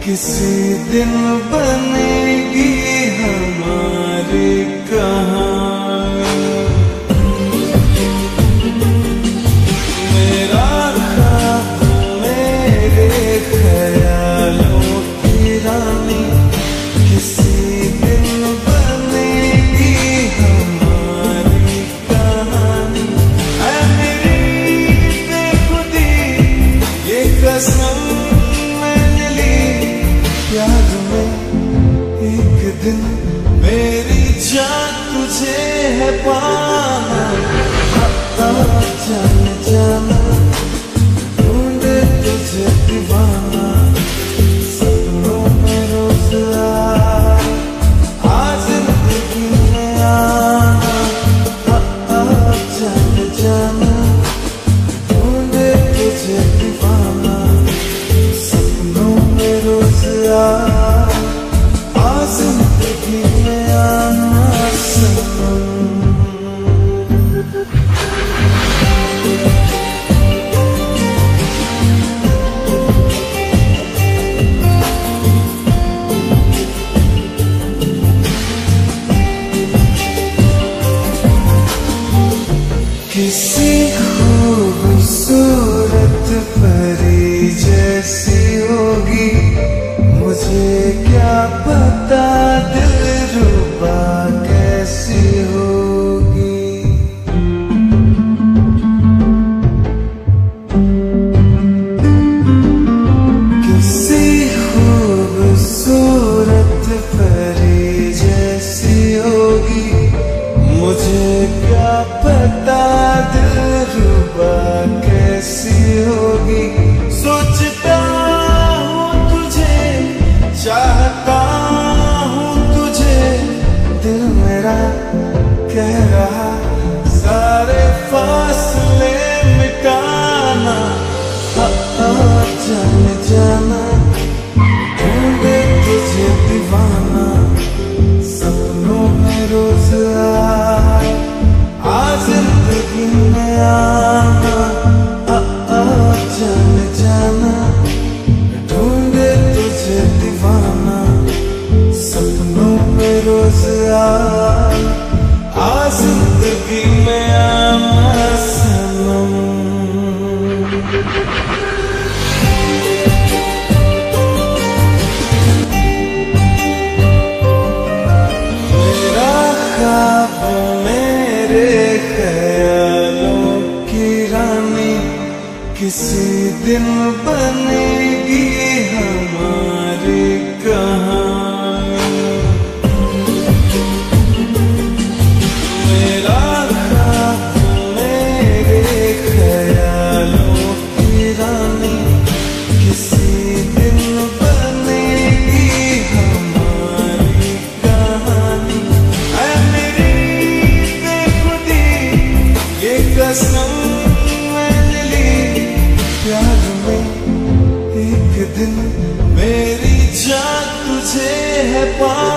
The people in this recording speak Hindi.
किसी दिन बनेगी हमारी कहानी। मेरा ख्वाब मेरे ख्यालों की रानी, किसी दिन बनेगी हमारी कहानी। ऐ मेरी बेखुदी ये कसम याद में एक दिन मेरी जान तुझे है पाना। जाने जाना ढूंढे तुझे दीवाना, सपनों में रोज आ जिंदगी में आना। जाने जाना ढूंढे तुझे दीवाना, सपनों में रोज आ जिंदगी में आना सनम। किसी खूबसूरत परी जैसी होगी, मुझे क्या पता दिलरुबा कैसी होगी। किसी खूबसूरत परी जैसी होगी, मुझे क्या पता दिलरुबा कैसी होगी। सोचता हूँ तुझे, चाहता हूँ तुझे, दिल मेरा कह रहा सारे फासले मिटाना। जाने जाना ढूंढे तुझे दीवाना, सपनों में रोज आ जिंदगी में आना। जाने जाना ढूंढे तुझे दीवाना, सपनों में रोज आ जिंदगी में आना सनम। मेरा ख्वाब मेरे ख्यालों की रानी, किसी दिन बनेगी हमारी कहानी। मेरा ख्वाब मेरे ख्यालों की रानी, किसी दिन बनेगी हमारी कहानी। ऐ मेरी बेखुदी ये कसम प्यार में एक दिन मेरी जान तुझे है पा।